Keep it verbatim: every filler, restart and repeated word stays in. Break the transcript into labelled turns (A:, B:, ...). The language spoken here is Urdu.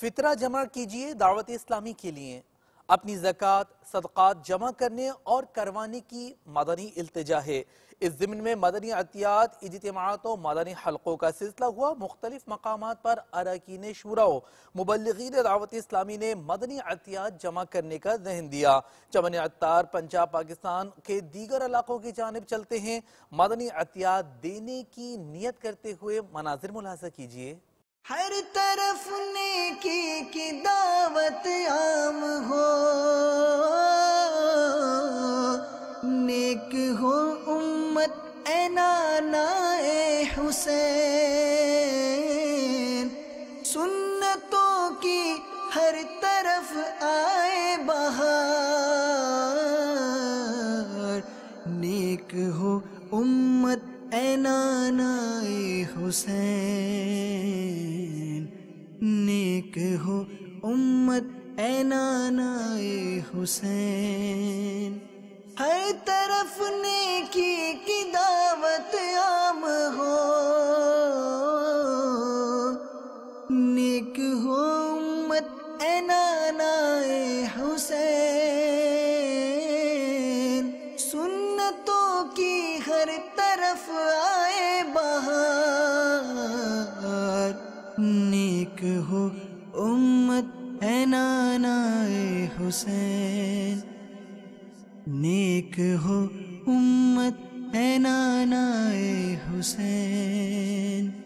A: فطرہ جمع کیجئے دعوت اسلامی کے لیے۔ اپنی زکوٰۃ صدقات جمع کرنے اور کروانے کی مدنی التجا ہے۔ اس ضمن میں مدنی عطیات اجتماعات و مدنی حلقوں کا سلسلہ ہوا۔ مختلف مقامات پر اراکین شورا و مبلغین دعوت اسلامی نے مدنی عطیات جمع کرنے کا ذہن دیا۔ چمن عطار پنجاب پاکستان کے دیگر علاقوں کی جانب چلتے ہیں۔ مدنی عطیات دینے کی نیت کرتے ہوئے مناظر ملاحظہ کیجئے۔
B: ہر طرف نیکی کی دعوت عام ہو، نیک ہو امت اے نانا اے حسین، سنتوں کی ہر طرف آئے بہار، نیک ہو امت اے نانا اے حسین، نیک ہو امت اے نانا اے حسین۔ ہر طرف نیکی کی دعوت عام ہو، نیک ہو امت اے نانا اے حسین، سنتوں کی ہر طرف آئے بہار، نیک ہو امت اے نانا اے حسین، نیک ہو امت اے نانا اے حسین۔